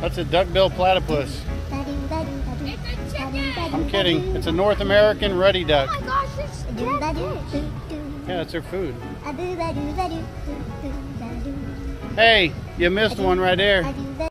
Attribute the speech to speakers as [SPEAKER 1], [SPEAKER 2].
[SPEAKER 1] That's a duckbill platypus. I'm kidding. It's a North American ruddy duck.
[SPEAKER 2] Oh my gosh, it's dead.
[SPEAKER 1] Yeah, it's their food. Hey, you missed one right there.